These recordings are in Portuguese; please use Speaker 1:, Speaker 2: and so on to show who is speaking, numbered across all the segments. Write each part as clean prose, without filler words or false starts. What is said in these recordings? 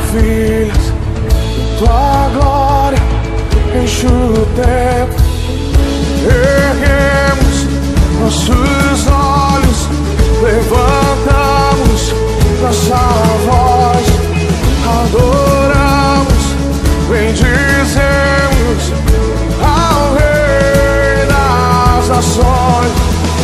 Speaker 1: maravilhas, tua glória enche o tempo. Erguemos nossos olhos, levantamos nossa voz, adoramos, bendizemos ao Rei das Nações.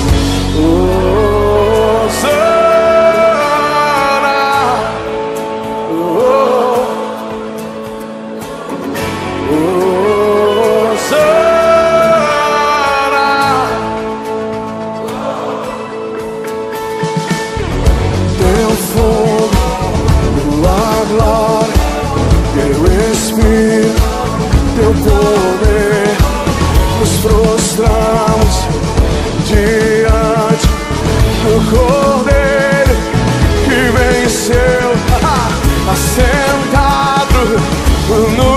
Speaker 1: Teu poder, nos prostramos diante do Cordeiro que venceu, assentado no